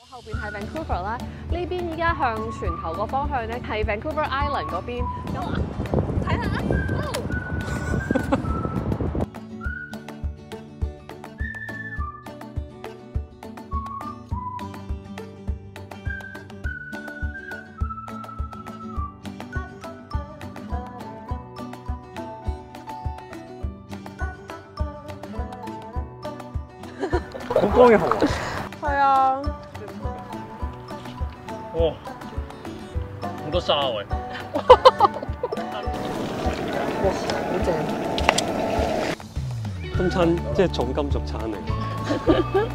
後邊係 Vancouver 啦，呢邊依家向船頭個方向咧係 Vancouver Island 嗰邊。咁睇下， 好光嘅河啊！ 係啊， 哇，好多沙喎！ 哇，好正！ 今餐即係重金屬餐嚟。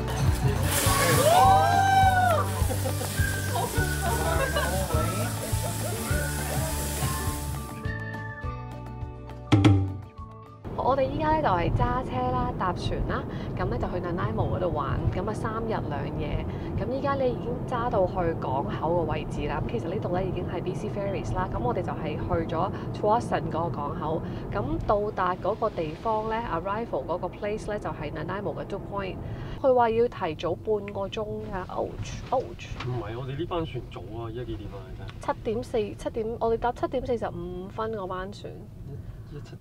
我哋依家咧就係揸車啦、搭船啦，咁咧就去 Nanaimo 嗰度玩，咁啊3日2夜。咁依家你已經揸到去港口個位置啦。咁其實呢度咧已經係 BC Ferries 啦。咁我哋就係去咗 Tsawwassen 嗰個港口。咁到達嗰個地方咧 ，arrival 嗰個 place 咧就係 Nanaimo 嘅 Duke Point。佢話要提早半個鐘㗎 ，ouch！ 唔係，我哋呢班船早啊，依家幾點啊？真係 7點，我哋搭7點45分嗰班船。 17。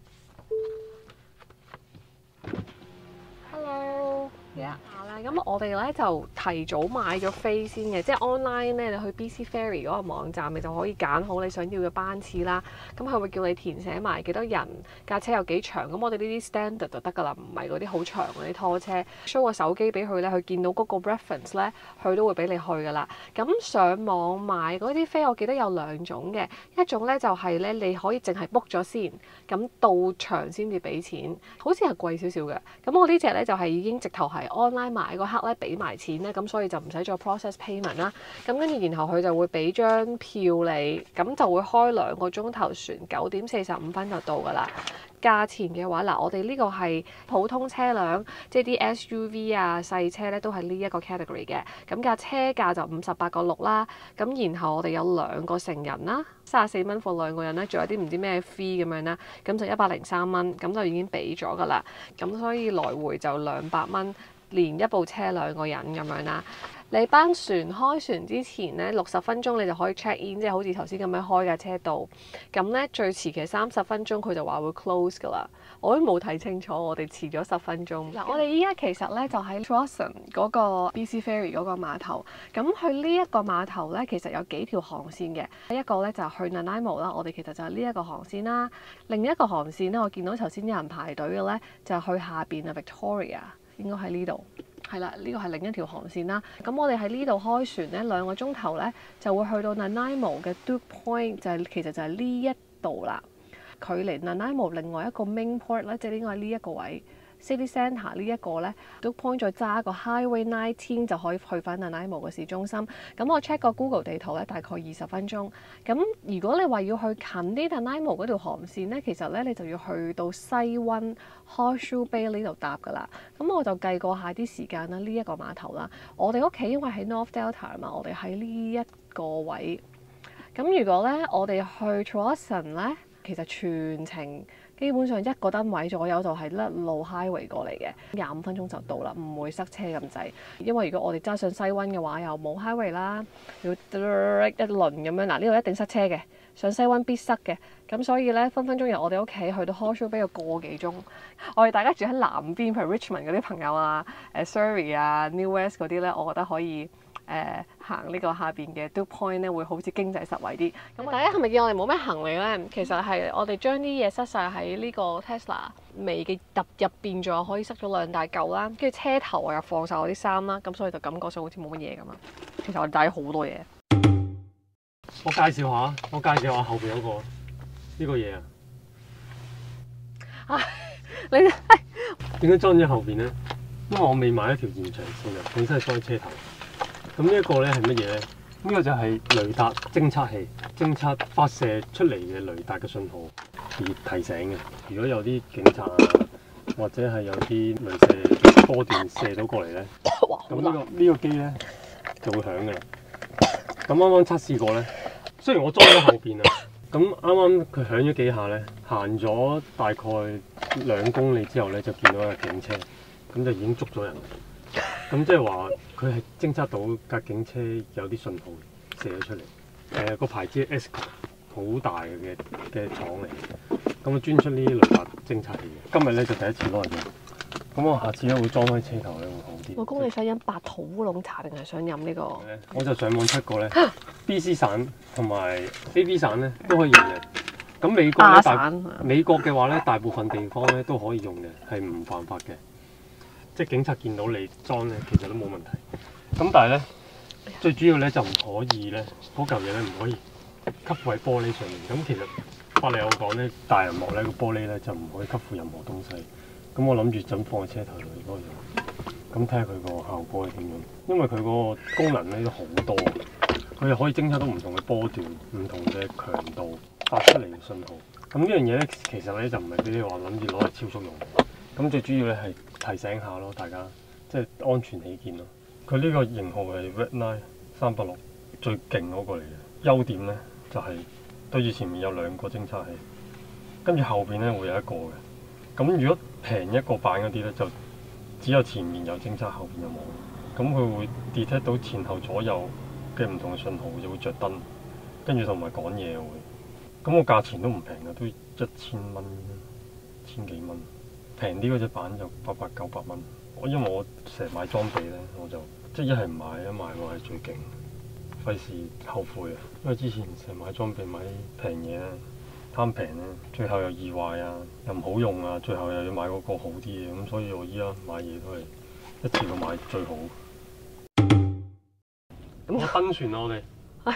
Hello，咁我哋咧就提早買咗飛先嘅，即係 online 咧，你去 BC Ferry 嗰個網站，你就可以揀好你想要嘅班次啦。咁佢會叫你填寫埋幾多人，架車有幾長。咁我哋呢啲 standard 就得㗎啦，唔係嗰啲好長嗰啲拖車。show 個手機俾佢咧，佢見到嗰個 reference 咧，佢都會俾你去㗎啦。咁上網買嗰啲飛，我記得有2種嘅，一種咧就係咧你可以淨係 book 咗先，咁到場先至俾錢，好似係貴少少嘅。咁我呢隻咧就係已經直頭係 online 買嗰刻咧俾埋錢咧，咁所以就唔使再 process payment 啦。咁跟住然後佢就會俾張票你，咁就會開2個鐘頭船，9點45分就到㗎啦。價錢嘅話，嗱，我哋呢個係普通車輛，即係啲 SUV 啊細車咧都係呢一個 category 嘅。咁架車價就58.6啦。咁然後我哋有2個成人啦，34蚊 for 2個人啦，仲有啲唔知咩 fee 咁樣啦，咁就103蚊，咁就已經俾咗㗎啦。咁所以來回就200蚊，連一部車2個人咁樣啦。你班船開船之前咧60分鐘你就可以 check in，即係好似頭先咁樣開架車到。咁咧最遲嘅30分鐘佢就話會 close 㗎啦。我都冇睇清楚，我哋遲咗10分鐘。嗱，我哋依家其實咧就喺 Tsawwassen 嗰個 BC Ferry 嗰個碼頭。咁去呢一個碼頭咧，其實有幾條航線嘅。一個咧就係去 Nanaimo 啦，我哋其實就係呢一個航線啦。另一個航線咧，我見到頭先有人排隊嘅咧，就係去下邊啊 Victoria， 應該喺呢度。係啦，呢個係另一條航線啦。咁我哋喺呢度開船咧2個鐘頭咧，就會去到 Nanaimo 嘅 Duke Point， 其實就係呢一度啦。距離 Nanaimo 另外一個 main port 咧，即係應該係呢一個位 City Centre 呢一個咧 Duke Point 再揸個 Highway 19就可以去翻 Nanaimo 嘅市中心。咁我 check 個 Google 地圖咧，大概20分鐘。咁如果你話要去近啲 Nanaimo 嗰條航線咧，其實咧你就要去到西灣 Horseshoe Bay 呢度搭㗎啦。咁我就計過下啲時間啦，呢一個碼頭啦。我哋屋企因為喺 North Delta 啊嘛，我哋喺呢一個位。咁如果咧我哋去 Tsawwassen 咧，其實全程基本上1個燈位左右就係甩路 highway 過嚟嘅，25分鐘就到啦，唔會塞車咁滯。因為如果我哋揸上西灣嘅話，又冇 highway 啦，要一輪咁樣。嗱，呢度一定塞車嘅，上西灣必塞嘅。咁所以咧，分分鐘由我哋屋企去到 Horseshoe Bay 要個幾鐘。我哋大家住喺南邊，譬如 Richmond 嗰啲朋友啊、Surrey 啊、New West 嗰啲咧，我覺得可以。行呢個下邊嘅 Duke Point 咧，會好似經濟實惠啲。咁大家係咪見我哋冇咩行李咧？其實係我哋將啲嘢塞晒喺呢個 Tesla 尾嘅入邊，仲可以塞咗2大嚿啦。跟住車頭我又放晒我啲衫啦，咁所以就感覺上好似冇乜嘢咁啊。其實我哋帶咗好多嘢。 我介紹下後邊嗰個呢個嘢啊。 唉，你點解裝咗後邊咧？因為我未買一條現場線啊，本身係裝喺車頭。咁呢一個咧係乜嘢咧？呢個就係雷達偵測器，偵測發射出嚟嘅雷達嘅信號而提醒嘅。如果有啲警察啊，或者係有啲雷射波電射到過嚟咧，咁呢個機咧就會響嘅啦。咁啱啱測試過咧，雖然我裝咗後邊啊，咁啱啱佢響咗幾下咧，行咗大概2公里之後咧，就見到有警車，咁就已經捉咗人。 咁即係話佢係偵測到架警車有啲信號射咗出嚟。個牌子係 Escort， 好大嘅廠嚟嘅。咁我專出呢啲雷達偵測器嘅。今日咧就第一次攞嚟用。咁我下次咧會裝喺車頭咧會好啲。 老公，你想飲白桃烏龍茶定係想飲呢個？ 我就上網出過咧，BC 省同埋 AB 省咧都可以用嘅。咁美國咧美國嘅話咧，大部分地方咧都可以用嘅，係唔犯法嘅。即係警察見到你裝咧，其實都冇問題。咁但係咧，最主要咧就唔可以咧，嗰嚿嘢咧唔可以吸附喺玻璃上面。咁其實法例有講咧，大銀幕咧個玻璃咧就唔可以吸附任何東西。咁我諗住就放喺車頭度嗰度用，咁睇下佢個效果係點樣。因為佢個功能咧都好多，佢又可以偵測到唔同嘅波段、唔同嘅強度發出嚟嘅信號。咁呢樣嘢咧，其實咧就唔係俾你話諗住攞嚟超速用。咁最主要咧係提醒下咯，大家即係安全起見咯。佢呢個型號係 Redline 386，最勁嗰個嚟嘅。優點咧就係對住前面有兩個偵測器，跟住後邊咧會有一個嘅。咁如果平一個版嗰啲咧，就只有前面有偵測，後邊有冇。咁佢會 detect 到前後左右嘅唔同嘅信號，就會着燈，跟住同埋講嘢會。咁個價錢都唔平嘅，都1000蚊、千幾蚊。平啲嗰隻版就800、900蚊。因為我成日買裝備咧，我就即係一係唔買，一買我係最勁，費事後悔啊！因為之前成日買裝備買啲平嘢咧。貪平咧，最後又易壞啊，又唔好用啊，最後又要買嗰個好啲嘅，咁所以我依家買嘢都係一次過買最好。咁我登船啦，我哋。 係。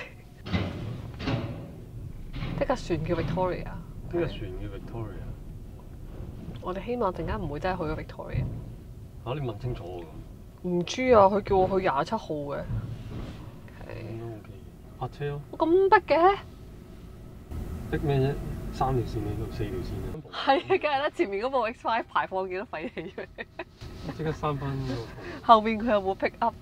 呢架船叫 Victoria。 呢架船叫 Victoria。 我哋希望陣間唔會真係去咗 Victoria。 嚇！你問清楚喎。 唔知啊，佢叫我去27號嘅。 咁都 OK。泊車咯。 咁逼嘅？ 逼咩啫？3條線呢度，4條線啊！ 係啊，梗係啦，前面嗰部 X5 排放幾多廢氣出嚟？ 即刻閂翻呢個。 後邊佢有冇 pick up？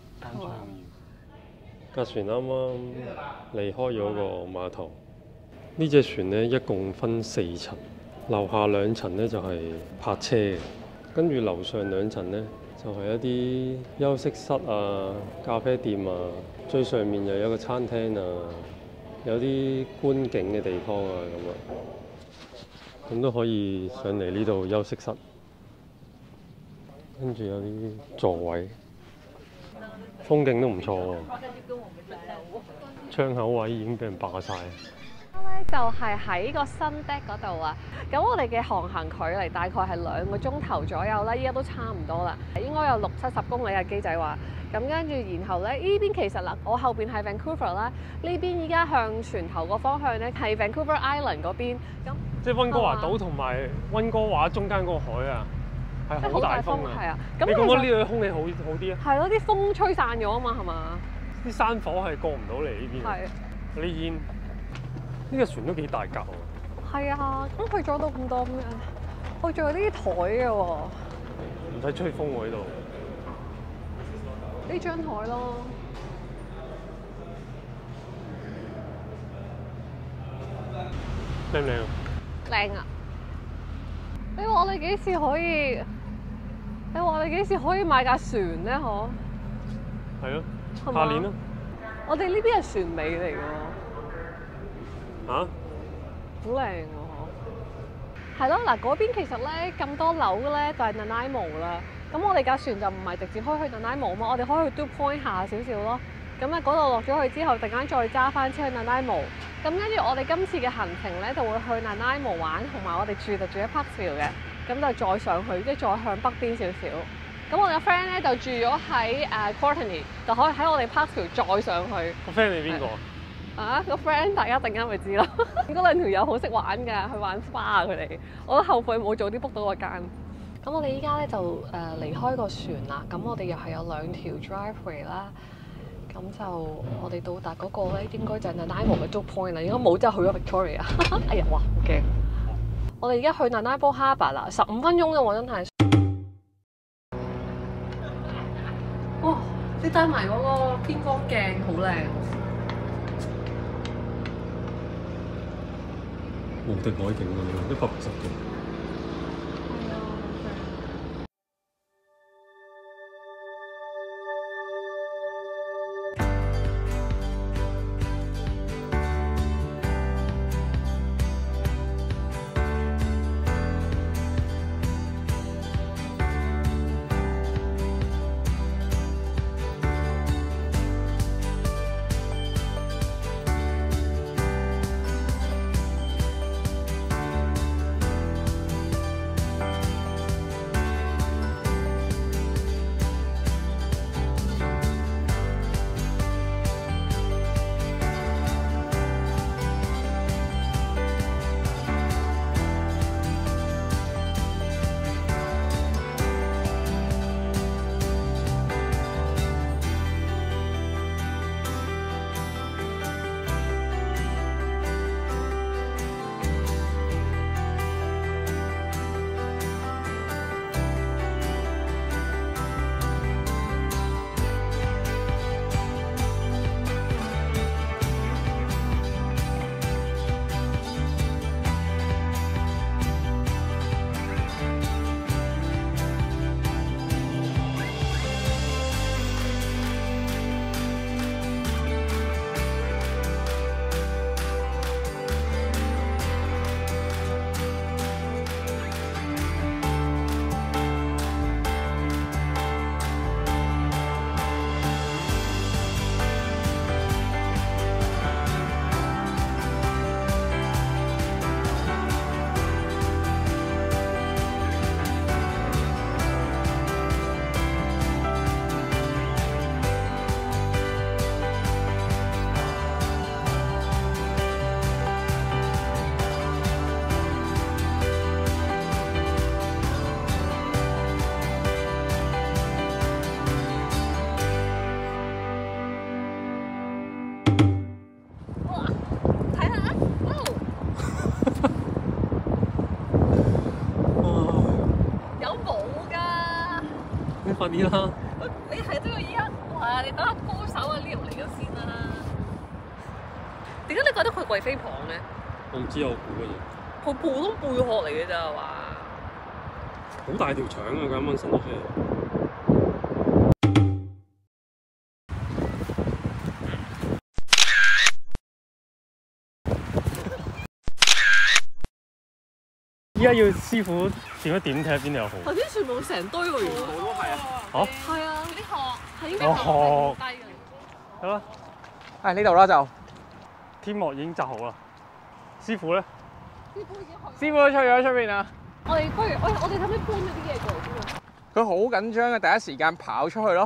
架船啱啱離開咗個碼頭。呢隻船咧一共分4層，樓下2層咧就係泊車嘅，跟住樓上2層咧就係一啲休息室啊、咖啡店啊，最上面又有個餐廳啊。有啲觀景嘅地方啊，咁都可以上嚟呢度休息室，跟住有啲座位，風景都唔錯喎。窗口位已經俾人霸晒。 就係喺個新 deck 嗰度啊，咁我哋嘅航行距離大概係2個鐘頭左右啦，依家都差唔多啦，應該有60-70公里嘅機仔話。咁跟住，然後咧呢邊其實嗱，我後邊係 Vancouver 啦，呢邊依家向船頭個方向咧係 Vancouver Island 嗰邊。咁即係溫哥華島同埋溫哥華中間嗰個海啊，係好大風啊！ 係啊，咁你覺得呢度空氣好啲啊？ 係咯，啲風吹散咗啊嘛，係嘛？ 啲山火係過唔到嚟呢邊。係。呢煙呢個船都幾大架喎。 係啊，咁佢做到咁多咁樣，佢仲有啲台嘅喎。 唔使吹風喎呢度。 呢張台咯， 靚唔靚啊？ 靚啊！你話我哋幾時可以？你話我哋幾時可以買架船咧？嗬？ 係咯，下年咯。 我哋呢邊係船尾嚟㗎。 嚇？ 好靚喎！係咯，嗱嗰邊其實咧咁多樓咧就係 Nanaimo 啦。咁我哋架船就唔係直接開去 Nanaimo 嘛，我哋開去 Duke Point 下少少咯。咁咧嗰度落咗去之後，突然間再揸翻車去 Nanaimo。咁跟住我哋今次嘅行程咧就會去 Nanaimo 玩，同埋我哋住就住喺 Parkville 嘅。咁就再上去，即係再向北邊少少。咁我哋個 friend 咧就住咗喺Courtenay， 就可以喺我哋 Parkville 再上去。 個 friend 係邊個？ 啊，個 friend 大家陣間咪知咯。嗰2條友好識玩㗎，去玩 SPA 啊佢哋。我都後悔冇早啲 book 到嗰間。咁我哋依家咧就離開個船啦，咁我哋又係有2條 driveway 啦，咁就我哋到達嗰個咧應該就係 Nanaimo 嘅 Duke Point 啦，應該冇真係去咗 Victoria。哎呀，哇，好驚！我哋而家去 Nanaimo Harbour 啦，15分鐘啫喎，真係。哇！你帶埋嗰個偏光鏡好靚。 無敵海景啊，160度。 快啲啦！ 你係都要依家，哇！你等下高手啊 Leo 嚟咗先啦。點解你覺得佢貴妃蚌咧？ 我唔知我估嘅嘢。 佢普通貝殼嚟嘅咋係嘛？ 好大條腸啊！佢啱啱伸咗出嚟。依家要師傅點一點睇下邊度有蠔。 頭先全部成堆喎，原來。 都係啊！ 嚇？ 係啊，啲殼係應該哦好低嘅。 好啦， 喺呢度啦就。 天幕已經紮好啦。師傅咧？ 師傅都出咗出邊啦。 我哋不如我哋睇唔睇搬咗啲嘢過嚟先啊？ 佢好緊張嘅，第一時間跑出去咯。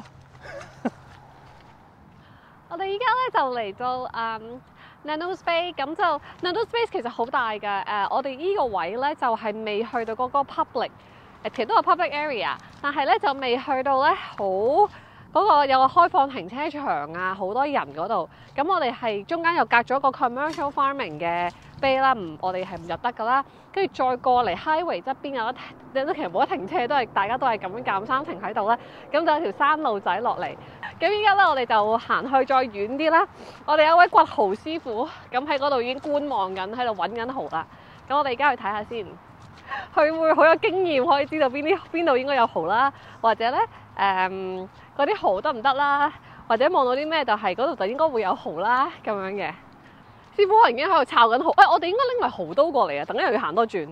我哋依家咧就嚟到Nanos Bay， 咁就 Nanos Bay 其實好大㗎。我哋依個位咧就係未去到嗰個 public， 其實都有 public area， 但係咧就未去到咧好嗰個有個開放停車場啊，好多人嗰度。咁我哋係中間又隔咗個 commercial farming 嘅 bay 啦，我哋係唔入得㗎啦。跟住再過嚟 highway 側邊有得停，其實冇得停車，大家都係咁樣夾生停喺度啦。咁就有條山路仔落嚟。咁依家咧，我哋就行去再遠啲啦。我哋有一位掘蠔師傅，咁喺嗰度已經觀望緊，喺度揾緊蠔啦。咁我哋而家去睇下先，佢會好有經驗，可以知道邊度應該有蠔啦，或者咧嗰啲蠔得唔得啦，或者望到啲咩就係嗰度就應該會有蠔啦咁樣嘅。師傅可能已經喺度抄緊蠔，我哋應該拎埋蠔刀過嚟啊！等陣又要行多轉。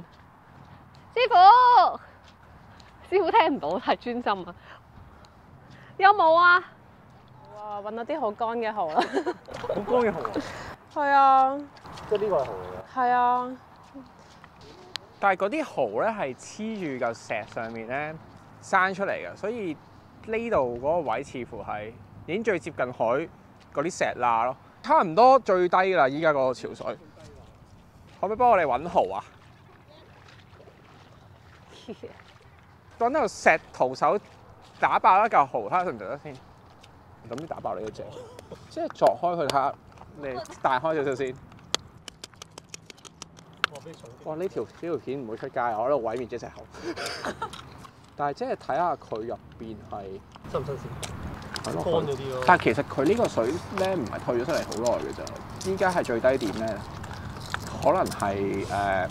師傅聽唔到，太專心啊！有冇啊？ 哇！揾到啲好乾嘅蠔啦， 好乾嘅蠔啊！ 係啊， 即係呢個係蠔嚟嘅。 係啊， 但係嗰啲蠔咧係黐住嚿石上面咧生出嚟嘅，所以呢度嗰個位似乎係已經最接近海嗰啲石罅咯，差唔多最低㗎啦！依家嗰個潮水，可唔可以幫我哋揾蠔啊？揾到石徒手打爆一嚿蠔，睇下食唔食得先。咁啲打爆你都正，即係鑿開佢睇下，你大開少少先。哇！呢條片唔會出街，我喺度毀滅咗隻蠔。但係即係睇下佢入邊係新唔新鮮？ 係咯， 乾咗啲咯。 但係其實佢呢個水咧唔係退咗出嚟好耐嘅咋，依家係最低點咧，可能係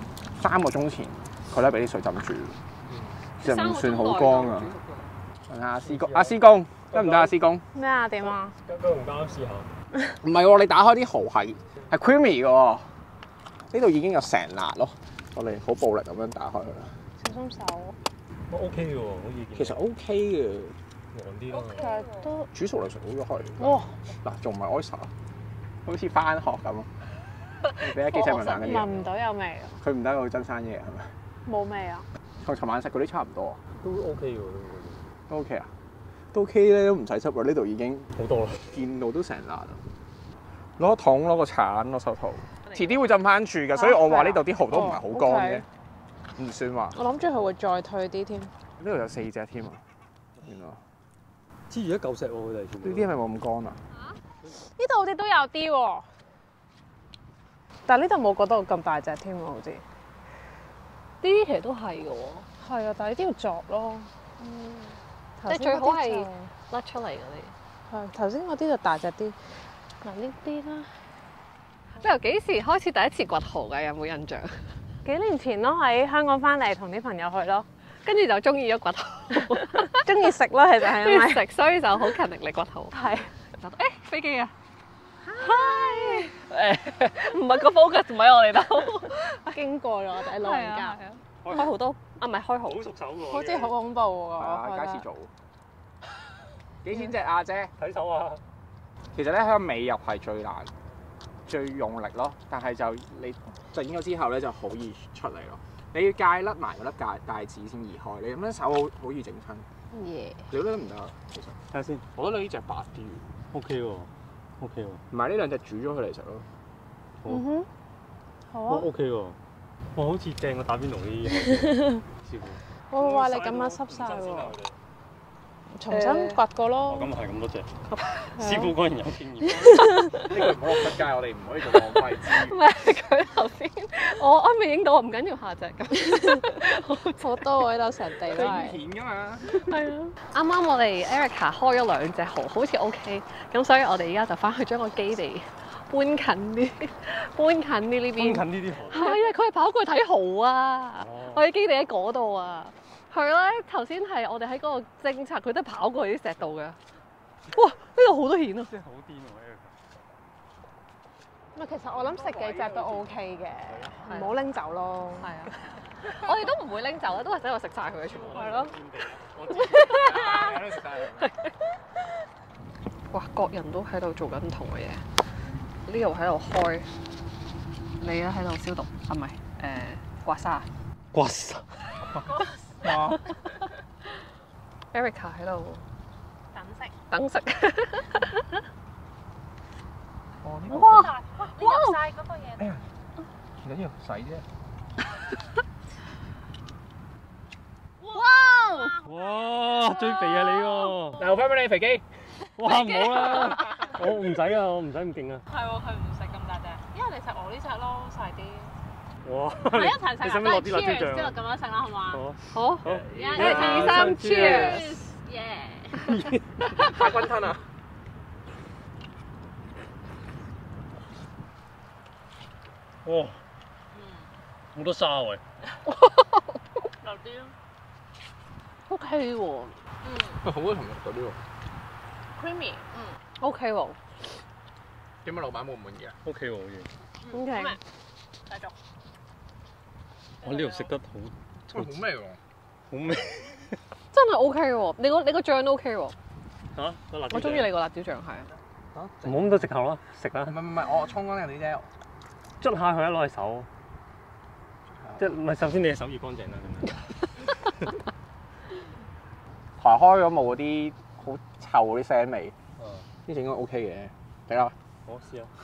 3個鐘前佢咧俾啲水浸住，其實唔算好乾啊。問下師公得唔得啊？師公咩啊？點啊？ 薑紅膠試下。 唔係喎，你打開啲蠔係 creamy 嘅喎，呢度已經有成辣咯。我哋好暴力咁樣打開佢啦。 小心手。 都 OK 嘅喎，好似其實 OK 嘅， 黃啲咯。 其實都煮熟嚟食好咗開。 哇！ 嗱，仲唔係 oyster，好似翻學咁咯。俾阿機仔聞下嗰啲。 聞唔到有味啊？ 佢唔得，佢真生嘢係咪？ 冇味啊？ 同尋晚食嗰啲差唔多。 都 OK 嘅喎， 都 OK 啊？都 OK 咧，都唔使執啦。呢度已經好多啦。 見到都成辣啦。攞個桶，攞個鏟，攞手套，遲啲會浸翻住嘅，所以我話呢度啲蠔都唔係好乾嘅，唔算話。 我諗住佢會再退啲添。 呢度有4隻添啊！原來黐住一嚿石喎，佢哋呢啲係咪冇咁乾啊？ 呢度好似都有啲喎，但係呢度冇覺得咁大隻添喎，好似。 呢啲其實都係嘅喎。 係啊，但係呢啲要鑿咯。 即係最好係甩出嚟嗰啲。 係頭先嗰啲就大隻啲。嗱呢啲啦。 你由幾時開始第一次掘蠔㗎？有冇印象？ 幾年前咯，喺香港翻嚟同啲朋友去咯， 跟住就中意咗掘蠔， 中意食咯，其實係因為中意食，所以就好勤力嚟掘蠔。 係。 飛機啊！Hi！唔係個 focus 唔喺我哋度， 經過咗我哋老人家， 開好多唔係開蠔， 好熟手喎。 好似好恐怖喎。 係啊，街市做。幾錢隻啊姐？ 睇手啊！ 其實咧喺個尾入係最難、最用力咯，但係就你整咗之後咧就好易出嚟咯。你要戒甩埋嗰粒戒指先移開，你咁樣手好易整親。 耶！ 你覺得唔得啊？其實睇下先， 我覺得你呢隻白啲。 OK 喎，OK 喎。 唔係呢兩隻煮咗佢嚟食咯。 嗯哼，好哦啊。 OK 喎。哇，好似正過打邊爐啲師傅。 我會話你咁樣濕晒喎。 重新掘過咯。 咁係咁多謝，師傅果然有經驗。 呢句唔好落出街，我哋唔可以做浪費資唔源。 係佢頭先，我未影到，唔緊要，下隻咁。 好多喎，呢度成地都係。 片㗎嘛。 係啊，啱啱我哋 Erica 開咗2隻蠔，好似 OK，咁所以我哋而家就翻去將個基地搬近啲，搬近啲呢邊。 近呢啲蠔。 係啊，佢係跑過去睇蠔啊！我哋基地喺嗰度啊。佢咧頭先係我哋喺嗰個偵察，佢都係跑過去啲石度嘅。哇！呢度好多蜆啊！ 真係好癲喎！ 唔係，其實我諗食幾隻都 OK 嘅，唔好拎走咯。 係啊，我哋都唔會拎走啦，都係喺度食晒佢嘅全部。係咯。哇！各人都喺度做緊唔同嘅嘢。呢度喺度開，你咧喺度消毒，啊唔係刮痧。 刮痧。 Erica 喺度等食。哇！ 你入晒嗰個嘢。 唔緊要，洗啫。 哇！最肥啊你喎！ 留翻俾你肥機。 哇唔好啦，我唔使啊，我唔使咁勁啊。 係喎，佢唔食咁大隻，因為你食我呢隻咯，細啲。 哇！ 係一齊食啊！ 你使唔使落啲辣椒醬之後啊？ 咁樣食啦，好嘛？ 好， 好。 1、 2、3 ，Cheers！ 耶！ 太均吞啊！ 哇！好多沙喎。 留啲咯。 OK 喎喂，好多同學嗰啲喎。 creamy， ，OK 喎點解老闆冇唔滿意啊？ OK 喎，好似。 ，OK。 繼續。 我呢度食得好喂，好味喎！ 好味。 真係 OK 喎，你個醬都 OK 喎， 嚇！ 我中意你個辣椒醬係啊。 唔好咁多藉口啦，食啦。 唔係，我沖乾淨啲啫。 捽下佢一攞去手，即係唔係首先你嘅手要乾淨啦咁樣。 排開咗冇嗰啲好臭嗰啲腥味，呢隻應該 OK 嘅。得啦， 我試下。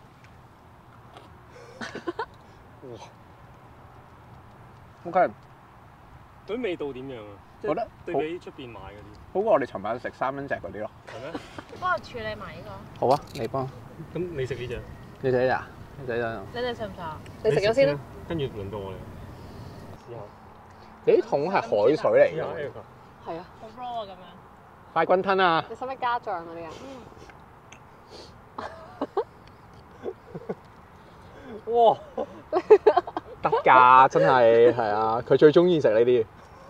哇！ OK， 佢味道點樣啊？ 覺得對比出邊買嗰啲， 好過我哋尋晚食3蚊隻嗰啲咯。 係咩？ 幫我處理埋呢個。 好啊，你幫。 咁你食呢只？ 你睇下，你睇下。 你哋食唔食啊？ 你食咗先啦。 跟住輪到我哋。試下。 你啲桶係海水嚟試下嘅， 係啊， 好 raw 啊咁樣。 快均吞啊！ 你使唔使加醬嗰啲啊？ 哇！ 得㗎，真係係啊！佢最中意食呢啲，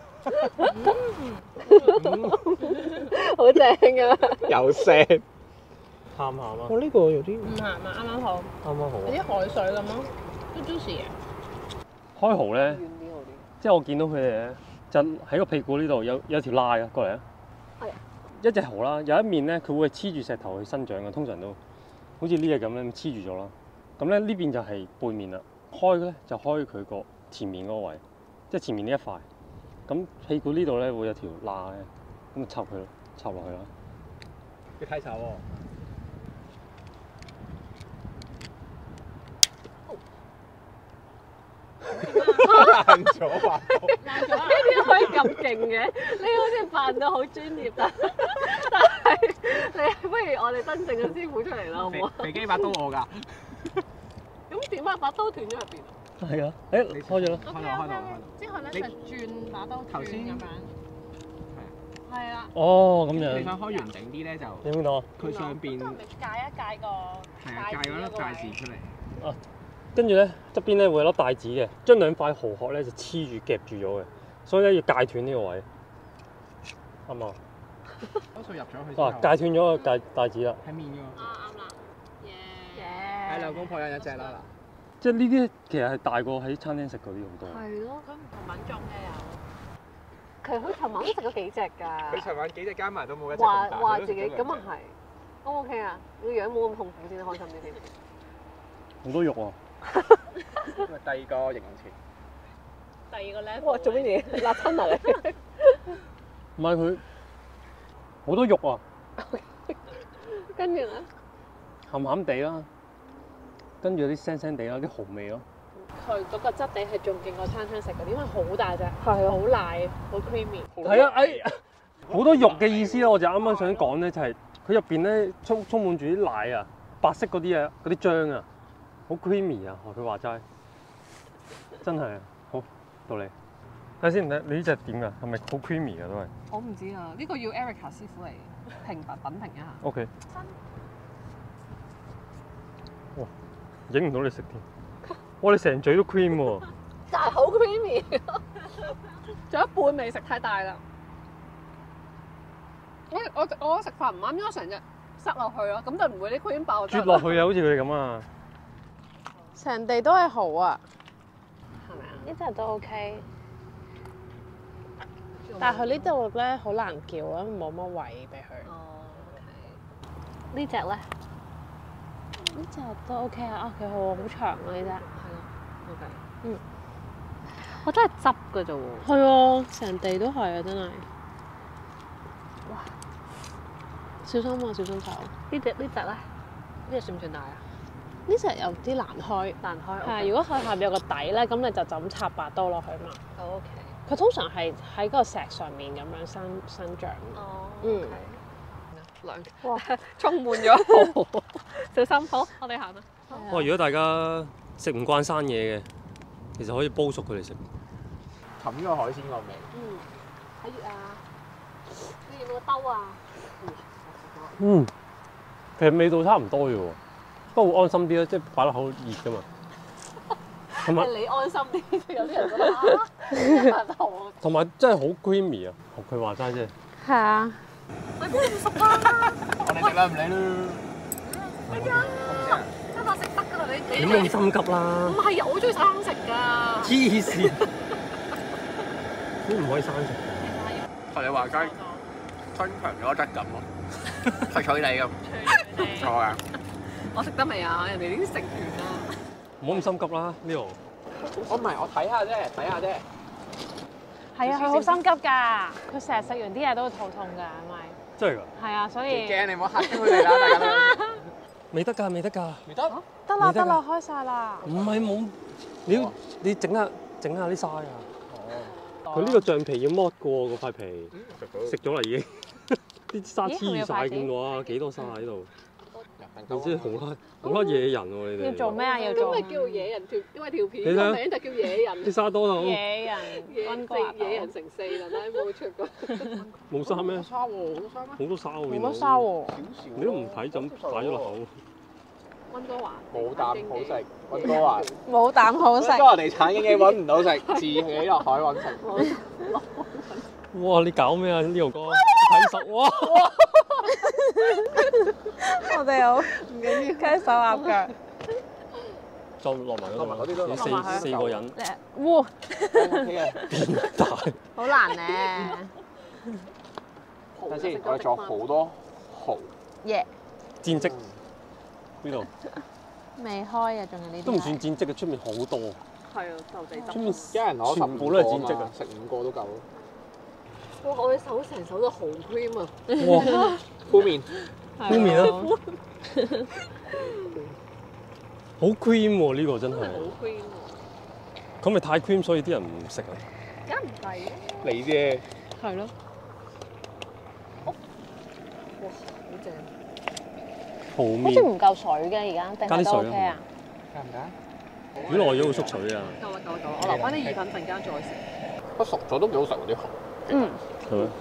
好正㗎！ 有聲。 鹹鹹啊！ 我呢個有啲唔鹹啊，啱啱好， 啱啱好啊！ 有啲海水咁咯，都 juicy 嘅。 開蠔咧， 遠啲好啲。 即係我見到佢哋咧，就喺個屁股呢度有條罅嘅，過嚟啊！ 係啊。 一隻蠔啦，有一面咧，佢會黐住石頭去生長嘅，通常都好似呢隻咁樣黐住咗啦。咁咧呢邊就係背面啦，開咧就開佢個前面嗰個位，即係前面呢一塊。咁屁股呢度咧會有條罅咧，咁就插佢咯，插落去啦。 要睇手喎。爛咗吧？ 呢啲可以咁勁嘅，你好似扮到好專業，但係你不如我哋真正嘅師傅出嚟啦，好唔好啊？ 肥機把刀我㗎。 咁點解把刀斷咗入邊啊？ 係啊，誒開咗啦。 之後咧就轉把刀轉咁樣。係啦。 哦，咁樣。 你想開完整啲咧就， 你見到啊？ 佢上邊都係咪戒一戒個係啊，戒嗰粒戒字出嚟。 跟住咧側邊咧會有粒帶子嘅，將兩塊蠔殼咧就黐住夾住咗嘅，所以咧要戒斷呢個位，啱嘛？ 多數入咗去之後， 哇！戒斷咗個帶子啦， 喺面㗎喎。 啱啦。耶！ 喺兩公婆有一隻啦即係呢啲其實係大過喺餐廳食嗰啲好多。 係咯， 佢唔同品種嘅有。 其實佢尋晚都食咗幾隻嗱。佢㗎， 尋晚幾隻加埋都冇一隻咁大。 話自己咁啊係，O 唔 OK 啊？個樣冇咁痛苦先開心啲添。 好多肉喎、 第二個形容詞。 第二個 level。 哇！做乜嘢？辣親啊你！ 唔係佢好多肉啊， 跟住咧， 鹹鹹地啦，跟住有啲腥腥地啦，啲蠔味咯。 佢嗰個質地係仲勁過餐廳食嗰啲，因為好大隻， 係啊好奶，好 creamy。 係啊，哎， 好多肉嘅意思啦，我就啱啱想講咧，就係佢入邊咧充滿住啲奶啊，白色嗰啲啊，嗰啲漿啊，好 creamy 啊，學佢話齋，真係啊，好到你。睇下先，你呢只點㗎？係咪好 creamy 㗎都係？ 我唔知啊，呢個要 Erica 師傅嚟品評一下。 OK。哇！影唔到你食添。哇！你成嘴都 cream 喎。 但係好 creamy，仲有一半未食，太大啦。我食法唔啱，應該成隻塞落去咯，咁就唔會啲 cream 爆。 啜落去啊，好似佢哋咁啊。 成地都係蠔啊， 係咪啊？ 呢隻都 OK。但係佢呢度咧好難叫啊，冇乜位俾佢。 哦，OK。呢只咧？ 呢隻都 OK 啊，啊幾好啊，好長啊呢只。 係咯，OK。 嗯。 我真係執㗎啫喎。 係啊，成地都係啊，真係。哇！小心啊，小心手。 呢隻咧？呢隻算唔算大啊？ 呢隻有啲難開。 難開。 係，如果佢下邊有個底咧，咁你就咁插把刀落去嘛。 OK。 佢通常係喺嗰個石上面咁樣生長。 哦。 嗯。 哇！充滿咗蠔，小心好，我哋行啦。 哇！如果大家食唔慣生嘢嘅，其實可以煲熟佢哋食。 冚咗海鮮個味。 嗯。睇月啊！你要冇兜啊？ 嗯，其實味道差唔多嘅喎，不過會安心啲咯，即係擺落口熱㗎嘛。同埋你安心啲，有啲人覺得啊， 同埋真係好 creamy 啊！學佢話齋啫。 係啊。 你估唔熟啊？ 我哋食啦，唔理啦。 係啊，真係食得㗎啦，你你冇咁心急啦。 唔係啊，我中意生食㗎。 黐線，都唔可以生食。 學你話齋，增強咗質感咯，脆脆地咁，唔錯啊！ 我食得未啊？人哋已經食完啦。 唔好咁心急啦，呢度。 我唔係，我睇下啫，睇下啫。 係啊，佢好心急㗎，佢成日食完啲嘢都會肚痛㗎，因為。 真係㗎？ 係啊，所以。 驚你唔好嚇親佢哋啦，大家都。 未得㗎，未得㗎。 未得？ 得啦得啦，開晒啦。 唔係冇，你整下啲沙啊。 哦。 佢呢個橡皮要剝過嗰塊皮，食咗啦已經。啲沙黐晒見到啊，幾多沙喺度。你真係好撚野人喎！你哋要做咩啊？要做。 今日叫野人條，因為條片個名就叫野人。 啲沙多到野人溫哥華島。 野人乘4啦，冇出過。 冇沙咩？ 沙喎，好多沙咩？ 好多沙喎， 冇乜沙喎。 你都唔睇就咁擺咗落口。 溫哥華冇啖好食，溫哥華。 冇膽好食。 溫哥華地產經紀揾唔到食，自己落海揾食。 哇！你搞咩啊？呢條哥睇實哇！ 我哋好唔緊要，雞手鴨腳。 再落埋嗰度，你四個人。 哇！ 變態。 好難咧。 睇先，我哋仲有好多蠔。 耶！ 戰績呢度未開啊，仲有呢啲。 都唔算戰績嘅，出面好多。 係啊，就地出面一人攞全部都係戰績啊！ 食5個都夠。 哇！我嘅手成手都紅 cream 啊！ 哇！ 敷面。 敷面啊！好 cream 喎，呢個真係。 好 cream 喎！ 咁咪太 cream，所以啲人唔食啊。 梗唔係啊！ 你啫。 係咯。 哇！好正。 蠔好似面。 唔夠水嘅而家，定係都 OK 啊？ 加唔加？ 如果耐咗會縮水啊。 夠啦夠啦夠啦！我留翻啲意粉陣間再食。 不過熟咗都幾好食喎啲蠔。 嗯。 係咪？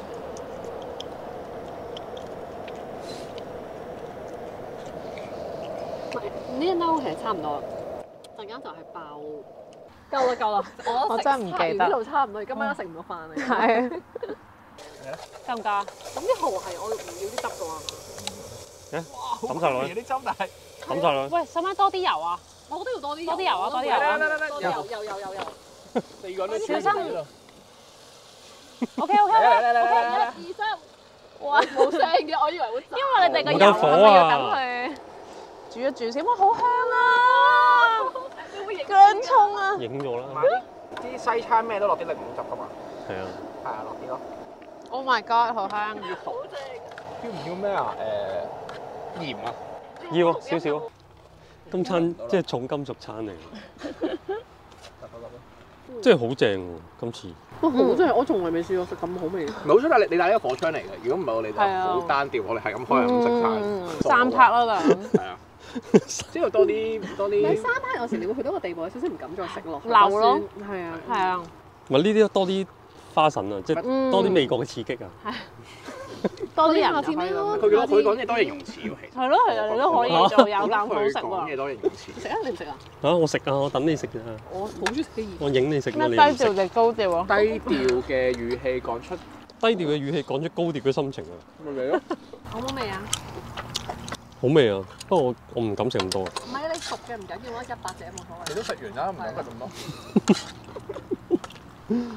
呢一嬲其實差唔多，陣間就係爆。夠啦夠啦！ 我真係唔記得呢度差唔多，今晚都食唔到飯嚟。 係。夠唔夠啊？ 咁啲蠔係我唔要啲汁㗎嘛？ 抌晒落去。 啲針但係。 抌晒落去。 喂，使唔使多啲油啊？ 我都要多啲多啲油啊！多啲油啊！ 多啲油。 四個都小心。OK。 1、2、3。哇！冇聲嘅，我以為會炸。 因為你哋個油係咪要等佢煮一煮先？哇，好香啊！薑葱啊！ 影咗啦。 啲西餐咩都落啲檸檬汁㗎嘛。 係啊。 係啊，落啲咯。 Oh my god， 好香！ 好正。 要唔要咩啊？鹽啊？ 要少少。今餐即係重金屬餐嚟，真係好正喎！今次。 哇，好真係，我從來未試過食咁好味。 冇錯，但係你帶呢個火槍嚟嘅，如果唔係我哋就好單調，我哋係咁開係咁食晒。 三拍啦就。 係啊，之後多啲。 你三拍有時你會去到個地步，有少少唔敢再食落去。 流咯。 係啊。 係啊。 唔係呢啲多啲花神啊，即係多啲味覺嘅刺激啊。 多啲人下次咩咯？ 佢講嘢多形容詞喎，其實。 係咯，其實你都可以做有啖好食講嘢喎。 多形容詞。 食啊？你唔食啊？ 我食啊，我等你食啫。 我好中意食啲熱。 我影你食啦， 咩你唔食。 低調定高調啊？ 低調嘅語氣講出低調嘅語氣講出高調嘅心情啊！ 咪嚟咯。 好冇味啊？ 好味啊！不過我唔敢食咁多。 唔係你熟嘅唔緊要啊，100隻冇所謂。 你都食完啦，唔敢食咁多。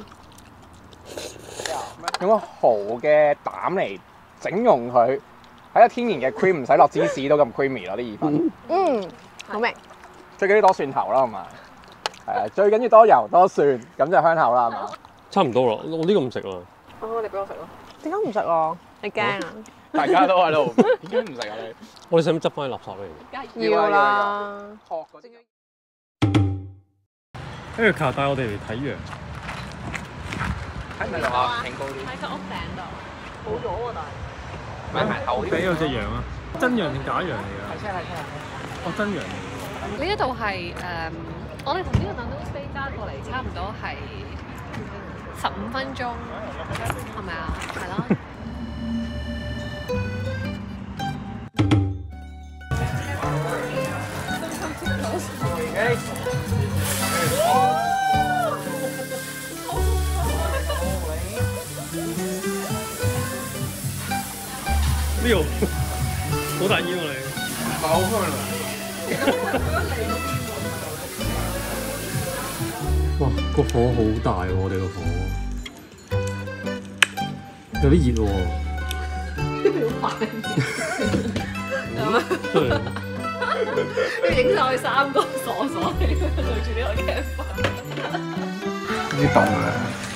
用個蠔嘅膽嚟整容佢，喺個天然嘅 cream 唔使落芝士都咁 creamy 咯啲意粉。 好味。 最緊要多蒜頭啦，係咪？係啊，最緊要多油多蒜，咁就香口啦，係嘛？ 差唔多啦，我呢個唔食啊。 你俾我食咯。 點解唔食啊？你驚啊？ 大家都喺度，點解唔食啊你？ 我哋使唔使執翻啲垃圾嚟？ 要啦。 學嗰啲。 跟住卡帶我哋嚟睇羊。 睇唔睇到啊？挺高啲。 喺個屋頂度。冇咗喎，但係。 咪埋頭啲。 俾有隻羊啊！真羊定假羊嚟㗎？ 係車。 哦，真羊嚟㗎。 呢一度係我哋同呢個等到飛揸過嚟，差唔多係15分鐘，係咪啊？係咯。 呢度好大煙喎你。 好香啊！ 哇，個火好大喎！我哋個火有啲熱喎。 好快。 真係。 影晒佢3個傻傻對住呢個 camera。 啲凍啊！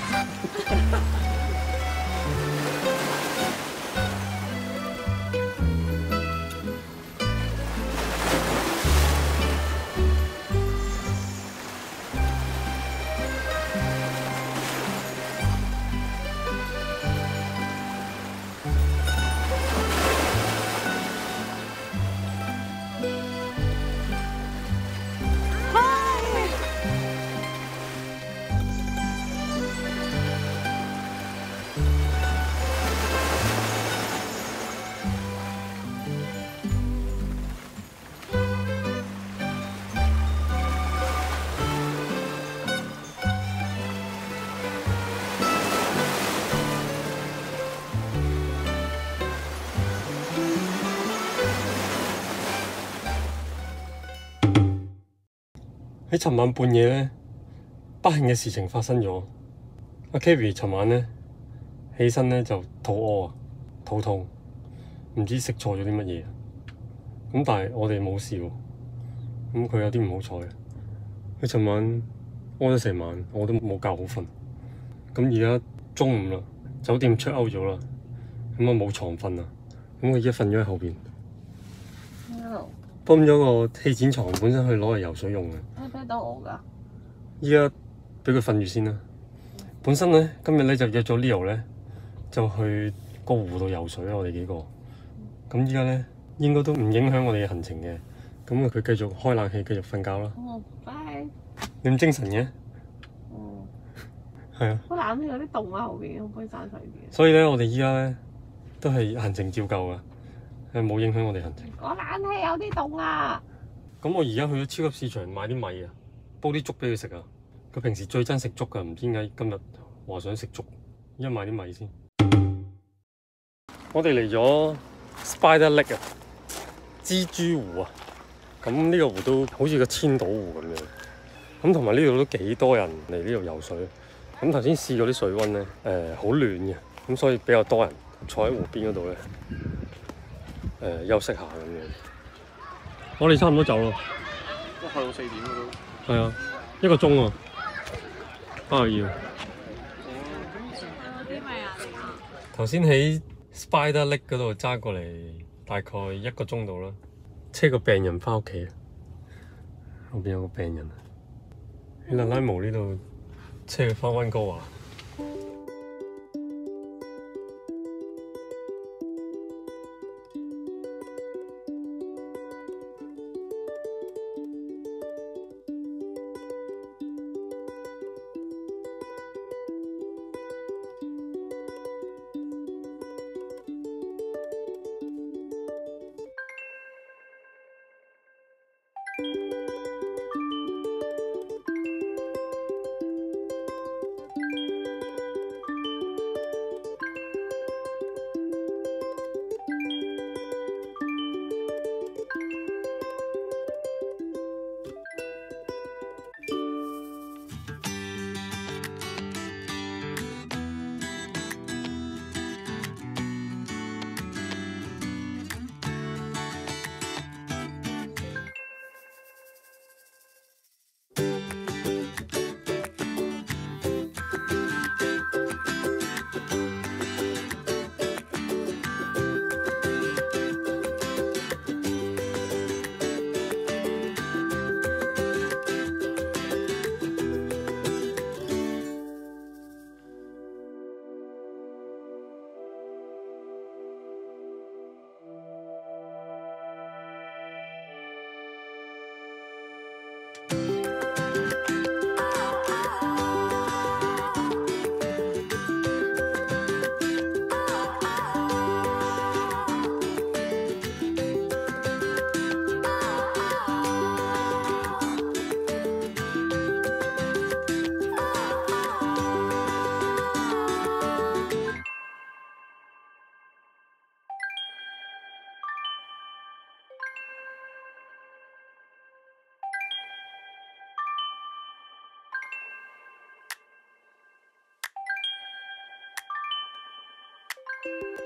喺尋晚半夜咧，不幸嘅事情發生咗。阿 Kerry 尋晚咧起身咧就肚屙啊，肚痛，唔知食錯咗啲乜嘢。咁但係我哋冇事喎。咁佢有啲唔好彩。佢尋晚屙咗成晚，我都冇覺好瞓。咁而家中午啦，酒店 check out 咗啦，咁啊冇床瞓啦。咁佢而家瞓咗喺後邊。泵咗個氣墊床，本身去攞嚟游水用嘅。 俾到我㗎。 依家俾佢瞓住先啦。本身咧今日咧就約咗 Leo 咧，就去個湖度游水啦。我哋幾個。咁依家咧應該都唔影響我哋嘅行程嘅。咁啊佢繼續開冷氣，繼續瞓覺啦。 拜。 你咁精神嘅？係啊。 個冷氣有啲凍啊，後邊可唔可以閂細啲？ 所以咧，我哋依家咧都係行程照舊噶，係冇影響我哋行程。 個冷氣有啲凍啊！ 咁我而家去咗超級市場買啲米啊，煲啲粥俾佢食啊。佢平時最憎食粥噶，唔知點解今日話想食粥。而家買啲米先。我哋嚟咗 Spider Lake 啊，蜘蛛湖啊。咁呢個湖都好似個千島湖咁樣。咁同埋呢度都幾多人嚟呢度游水。咁頭先試過啲水溫咧，好暖嘅，咁所以比較多人坐喺湖邊嗰度咧，休息下咁樣。我哋差唔多走咯。 都去到4點嘅都。 係啊，1個鐘啊，要。頭先喺 Spider Lake 嗰度揸過嚟，大概1個鐘度啦。車個病人翻屋企啊，後邊有個病人啊，喺拉拉毛呢度車佢翻溫哥華。 拜。